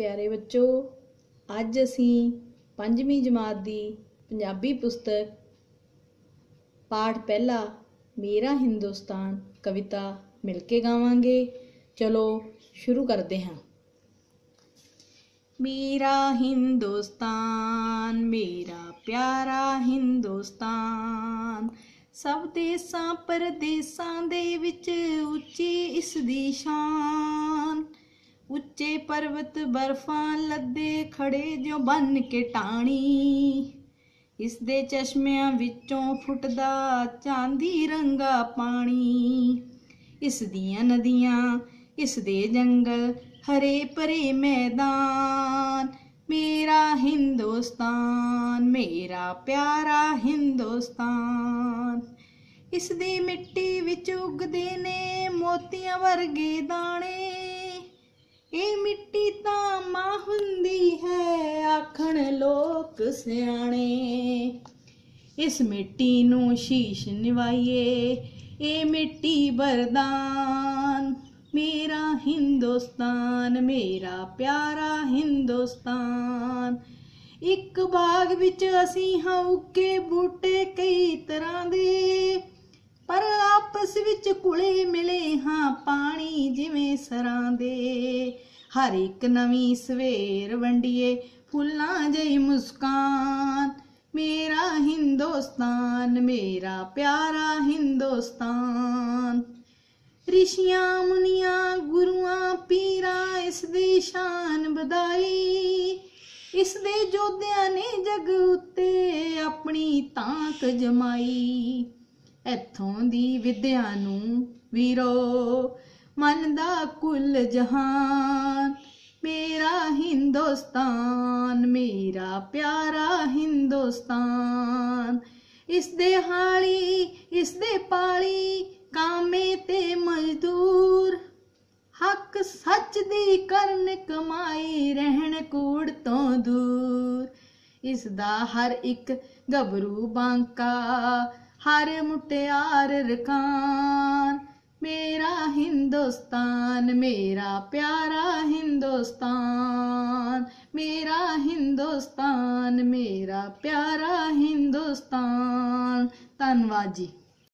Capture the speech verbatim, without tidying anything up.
प्यारे बच्चों, अज असीं पंजवीं जमात दी पंजाबी पुस्तक पाठ पहला मेरा हिंदुस्तान कविता मिल के गावांगे। चलो शुरू करते हैं। मेरा हिंदुस्तान मेरा प्यारा हिंदुस्तान, सब देसां परदेसां दे विच उच्ची इस दी शान। उच्चे पर्वत बर्फां लद्दे खड़े जो बन के टाणी, इस दे चश्मियां विचों फुटदा चांदी रंगा पानी। इस दियां नदियां इस दे जंगल हरे भरे मैदान, मेरा हिंदुस्तान मेरा प्यारा हिंदुस्तान। इस दी मिट्टी विच उगदे ने मोतियां वर्गे दाने, ये मिट्टी तां मां हुंदी है आखण लोक सियाणे। इस मिट्टी नूं शीश निवाइए ये मिट्टी वरदान, मेरा हिंदुस्तान मेरा प्यारा हिंदुस्तान। एक बाग विच असीं हां उगे बूटे कई तरह दे, पर आपस विच कुले मिले हाँ पानी जिवें सरां दे। हर एक नवीं सवेर वंडिए फुल्लां जही मुस्कान, मेरा हिंदुस्तान मेरा प्यारा हिंदुस्तान। ऋषियां मुनियां गुरुआं पीरां इस दी शान बधाई, इस दे जोधियां ने जग उत्ते अपनी ताक जमाई। इत्थों दी विद्या नूं वीरो मनदा कुल जहान, मेरा हिंदुस्तान मेरा प्यारा हिंदुस्तान। इस दे हाली इस दे पाली कामे ते मजदूर, हक सच दी करन कमाई रहन कूड़ तो दूर। इस दा हर एक गभरू बांका हर मुटियार रकान, मेरा हिंदुस्तान मेरा प्यारा हिंदुस्तान। मेरा हिंदुस्तान मेरा प्यारा हिंदुस्तान। धन्नवाद जी।